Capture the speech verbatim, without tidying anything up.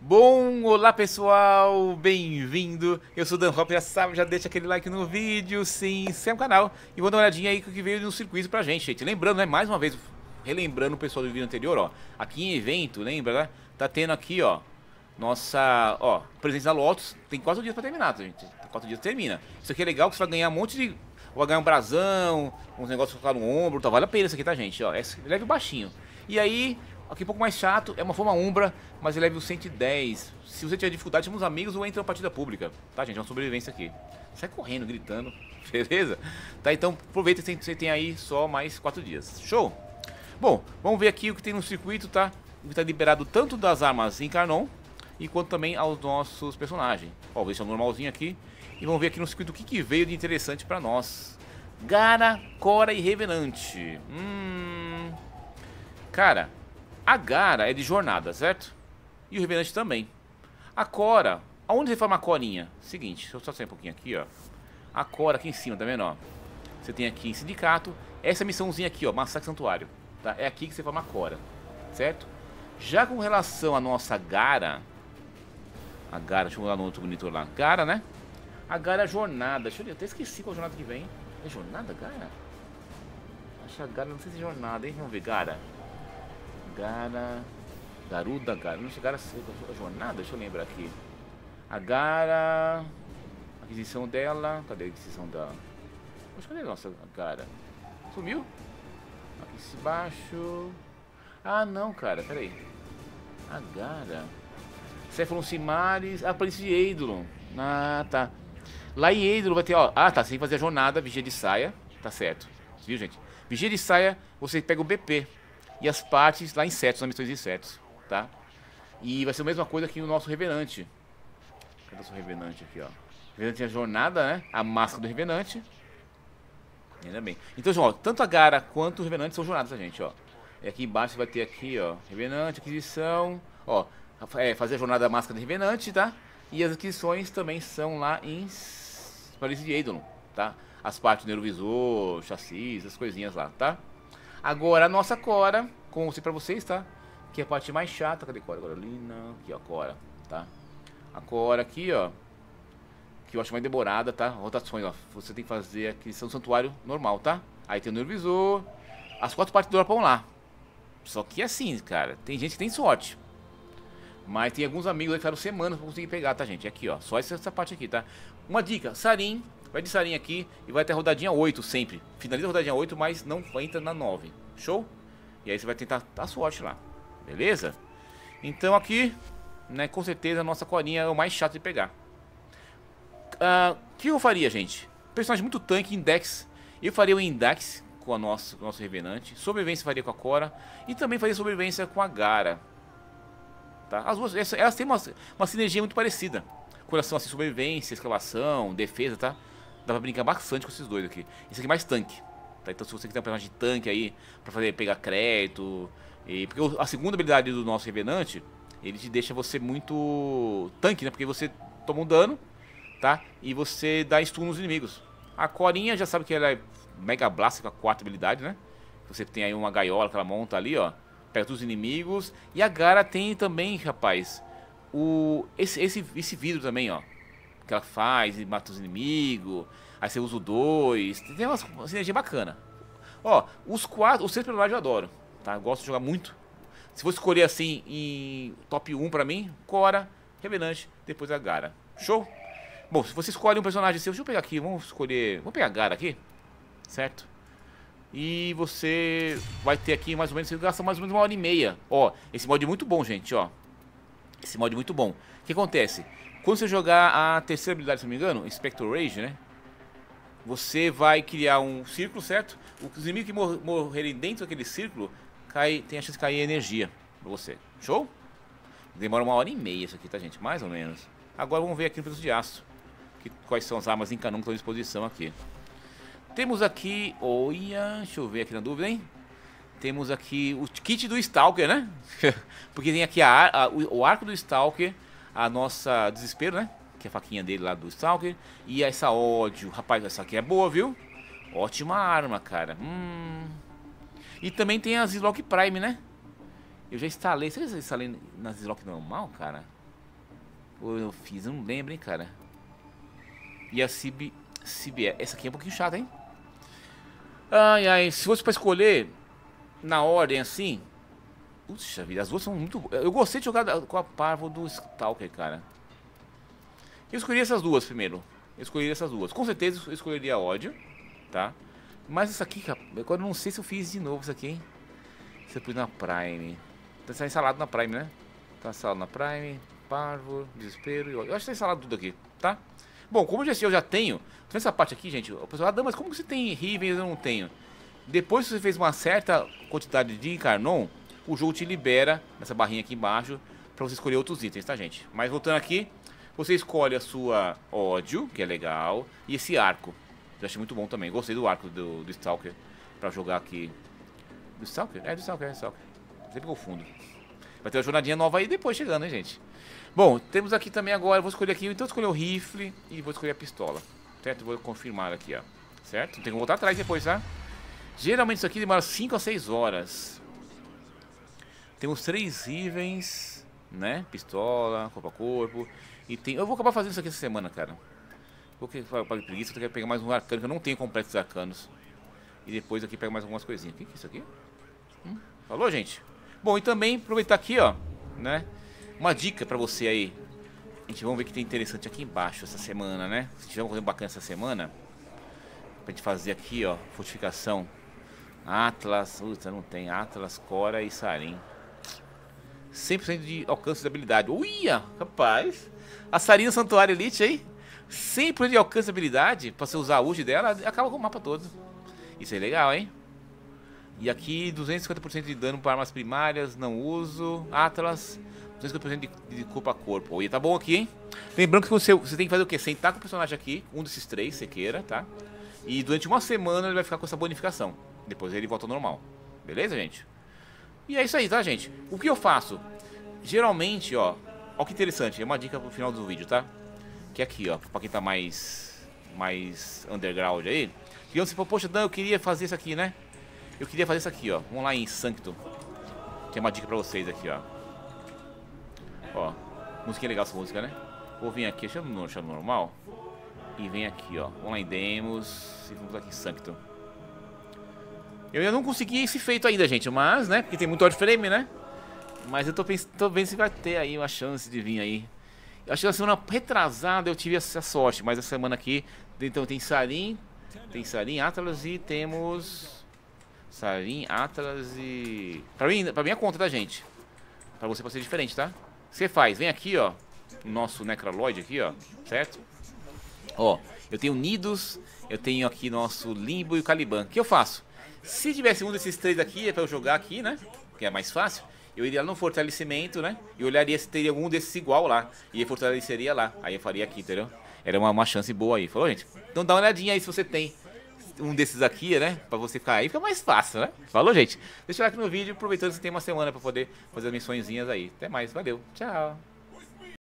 Bom, olá pessoal, bem-vindo. Eu sou o Dan Hop, já sabe, já deixa aquele like no vídeo, se inscreve no canal e vou dar uma olhadinha aí com o que veio no circuito pra gente, gente. Lembrando, né, mais uma vez, relembrando o pessoal do vídeo anterior, ó, aqui em evento, lembra, né? Tá tendo aqui, ó, nossa, ó, presença da Lotus, tem quatro dias pra terminar, tá, gente? Tem quatro dias termina. Isso aqui é legal, que você vai ganhar um monte de... vai ganhar um brasão, uns negócios pra colocar no ombro, tá, vale a pena isso aqui, tá, gente, ó, é leve baixinho. E aí... aqui um pouco mais chato, é uma forma Umbra, mas ele é level cento e dez. Se você tiver dificuldade, chama uns amigos ou entra na partida pública. Tá, gente? É uma sobrevivência aqui. Sai correndo, gritando. Beleza? Tá, então aproveita que você tem aí só mais quatro dias. Show? Bom, vamos ver aqui o que tem no circuito, tá? O que tá liberado tanto das armas em Carnon, e quanto também aos nossos personagens. Ó, vou deixar o normalzinho aqui. E vamos ver aqui no circuito o que, que veio de interessante pra nós. Gara, Cora e Revenante. Hum... Cara... a Gara é de jornada, certo? E o Revenante também. A Cora, aonde você forma a Corinha? Seguinte, deixa eu só sair um pouquinho aqui, ó. A Cora aqui em cima, tá vendo, ó? Você tem aqui em Sindicato. Essa missãozinha aqui, ó, Massacre Santuário, tá? É aqui que você forma a Cora, certo? Já com relação à nossa Gara, a Gara, deixa eu lá no outro monitor lá. Gara, né? A Gara é jornada. Deixa eu ver, eu até esqueci qual jornada que vem. É jornada, Gara? Acho que a Gara, não sei se é jornada, hein? Vamos ver, Gara. Gara... Garuda, Gara... não chegaram a ser a jornada? Deixa eu lembrar aqui. A Gara... aquisição dela... cadê a aquisição da... Poxa, cadê a nossa Gara? Sumiu? Aqui embaixo... ah, não, cara, peraí. A Gara... Céfalon Simaris... ah, Planície de Eidolon. Ah, tá. Lá em Eidolon vai ter, ó... ah, tá, você tem que fazer a jornada, Vigia de Saia. Tá certo. Viu, gente? Vigia de Saia, você pega o B P. E as partes lá em Cetos, nas missões de Cetos, tá? E vai ser a mesma coisa aqui no nosso Revenante. Cadê o nosso Revenante aqui, ó? Revenante é a jornada, né? A máscara do Revenante. Ainda bem. Então, ó, tanto a Gara quanto o Revenante são jornadas, tá, gente, ó. E aqui embaixo vai ter aqui, ó, Revenante, aquisição. Ó, é, fazer a jornada da máscara do Revenante, tá? E as aquisições também são lá em Planície de Eidolon, tá? As partes do neurovisor, chassis, as coisinhas lá, tá? Agora a nossa Cora, como eu mostrei pra vocês, tá? Que é a parte mais chata. Cadê a Cora? Coralina. Aqui, ó, a Cora, tá? A Cora aqui, ó. Que eu acho mais demorada, tá? Rotações, ó. Você tem que fazer aqui, são santuário normal, tá? Aí tem o neurovisor. As quatro partes do arpão lá. Só que assim, cara, tem gente que tem sorte. Mas tem alguns amigos aí que ficaram semanas pra conseguir pegar, tá, gente? Aqui, ó. Só essa, essa parte aqui, tá? Uma dica, Sarin. Vai de Sarin aqui e vai até a rodadinha oito sempre. Finaliza a rodadinha oito, mas não entra na nove. Show? E aí você vai tentar a sorte lá. Beleza? Então aqui, né, com certeza a nossa Corinha é o mais chato de pegar. O uh, que eu faria, gente? Personagem muito tanque, Index. Eu faria o Index com a nossa, com o nosso Revenante. Sobrevivência faria com a Cora. E também faria sobrevivência com a Gara. Tá? As duas, elas têm uma, uma sinergia muito parecida. Com relação a assim, sobrevivência, escalação, defesa, tá? Dá pra brincar bastante com esses dois aqui. Esse aqui é mais tanque, tá? Então se você quiser um personagem de tanque aí pra fazer, pegar crédito e... porque a segunda habilidade do nosso Revenante, ele te deixa você muito tanque, né? Porque você toma um dano, tá? E você dá stun nos inimigos. A Corinha já sabe que ela é Mega Blast com a quarta habilidade, né? Você tem aí uma gaiola que ela monta ali, ó. Pega todos os inimigos. E a Gara tem também, rapaz, o... esse, esse, esse vidro também, ó. Que ela faz e mata os inimigos. Aí você usa o dois. Tem uma, uma sinergia bacana. Ó, os quatro, os três personagens eu adoro, tá? Eu gosto de jogar muito. Se for escolher assim em top um pra mim, Cora, Revenante, depois a Gara. Show? Bom, se você escolhe um personagem seu, deixa eu pegar aqui, vamos escolher. Vamos pegar a Gara aqui, certo? E você vai ter aqui mais ou menos, você gasta mais ou menos uma hora e meia. Ó, esse mod é muito bom, gente, ó. Esse mod é muito bom. O que acontece? Quando você jogar a terceira habilidade, se não me engano, Spectre Rage, né? Você vai criar um círculo, certo? Os inimigos que mor morrerem dentro daquele círculo, cai, tem a chance de cair energia pra você. Show? Demora uma hora e meia isso aqui, tá, gente? Mais ou menos. Agora vamos ver aqui no peso de aço. Que, quais são as armas em canão que estão à disposição aqui. Temos aqui... olha, deixa eu ver aqui na dúvida, hein? Temos aqui o kit do Stalker, né? Porque tem aqui a, a, o, o arco do Stalker, a nossa desespero, né? Que é a faquinha dele lá do Stalker. E essa ódio. Rapaz, essa aqui é boa, viu? Ótima arma, cara. Hum. E também tem a Zilok Prime, né? Eu já instalei. Será que eu instalei na Zilok normal, cara? Ou eu fiz, eu não lembro, hein, cara. E a C B... C B... Essa aqui é um pouquinho chata, hein? Ai, ai, se fosse pra escolher na ordem assim... Puxa vida, as duas são muito... Eu gostei de jogar com a Parvo do Stalker, cara. Eu escolhi essas duas primeiro. Eu escolhi essas duas. Com certeza eu escolheria ódio, tá? Mas essa aqui, cara, agora eu não sei se eu fiz de novo isso aqui, hein? Se eu pus na Prime. Tá instalado na Prime, né? Tá instalado na Prime, Parvo, Desespero e ódio. Eu acho que tá instalado tudo aqui, tá? Bom, como eu já, eu já tenho... Tá essa parte aqui, gente? O pessoal, ah, mas como que você tem Riven e eu não tenho? Depois que você fez uma certa quantidade de Incarnon, o jogo te libera, nessa barrinha aqui embaixo, pra você escolher outros itens, tá, gente? Mas voltando aqui, você escolhe a sua ódio, que é legal, e esse arco. Eu achei muito bom também. Gostei do arco do, do Stalker pra jogar aqui. Do Stalker? É, do Stalker, é do Stalker. Sempre confundo. Vai ter uma jornadinha nova aí depois chegando, hein, gente? Bom, temos aqui também agora, eu vou escolher aqui, então eu escolher o rifle e vou escolher a pistola. Certo? Vou confirmar aqui, ó. Certo? Não tem que voltar atrás depois, tá? Geralmente isso aqui demora cinco a seis horas. Temos três itens, né? Pistola, corpo a corpo. E tem... Eu vou acabar fazendo isso aqui essa semana, cara. Vou para preguiça, eu quero pegar mais um arcano, que eu não tenho completos arcanos. E depois aqui pego mais algumas coisinhas. O que, que é isso aqui? Hum? Falou, gente? Bom, e também aproveitar aqui, ó, né? Uma dica pra você aí. A gente vamos ver o que tem interessante aqui embaixo essa semana, né? Se tiver uma coisa bacana essa semana, pra gente fazer aqui, ó, fortificação. Atlas, puta, não tem. Atlas, Cora e Sarin. cem por cento de alcance de habilidade. Uia, rapaz. A Sarin no Santuário Elite aí. cem por cento de alcance de habilidade. Pra você usar a ult dela, acaba com o mapa todo. Isso é legal, hein? E aqui duzentos e cinquenta por cento de dano para armas primárias. Não uso. Atlas, duzentos e cinquenta por cento de, de corpo a corpo. Oi, tá bom aqui, hein? Lembrando que você, você tem que fazer o quê? Sentar com o personagem aqui. Um desses três, você queira, tá? E durante uma semana ele vai ficar com essa bonificação. Depois ele volta ao normal. Beleza, gente? E é isso aí, tá, gente? O que eu faço? Geralmente, ó, ó que interessante, é uma dica pro final do vídeo, tá? Que é aqui, ó, pra quem tá mais mais underground aí. Que você fala, poxa, Dan, eu queria fazer isso aqui, né? Eu queria fazer isso aqui, ó. Vamos lá em Sanctum. Tem uma dica pra vocês aqui, ó. Ó, musiquinha legal essa música, né? Vou vir aqui, deixa eu no normal. E vem aqui, ó. Vamos lá em Demos e vamos aqui em Sanctum. Eu ainda não consegui esse feito ainda, gente, mas, né, porque tem muito Warframe, né? Mas eu tô, pensando, tô vendo se vai ter aí uma chance de vir aí. Eu acho que na semana retrasada eu tive essa sorte, mas essa semana aqui, então tem Sarin, tem Sarin, Atlas e temos... Sarin, Atlas e... Pra mim, pra minha conta, tá, gente? Pra você pode ser diferente, tá? Você faz, vem aqui, ó, o nosso Necraloid aqui, ó, certo? Ó, eu tenho Nidus, eu tenho aqui nosso Limbo e o Caliban. O que eu faço? Se tivesse um desses três aqui, é pra eu jogar aqui, né? Que é mais fácil. Eu iria no fortalecimento, né? E olharia se teria algum desses igual lá. E eu fortaleceria lá. Aí eu faria aqui, entendeu? Era uma, uma chance boa aí. Falou, gente? Então dá uma olhadinha aí se você tem um desses aqui, né? Pra você ficar aí, fica mais fácil, né? Falou, gente? Deixa eu like no vídeo, aproveitando que você tem uma semana pra poder fazer as missõezinhas aí. Até mais, valeu. Tchau.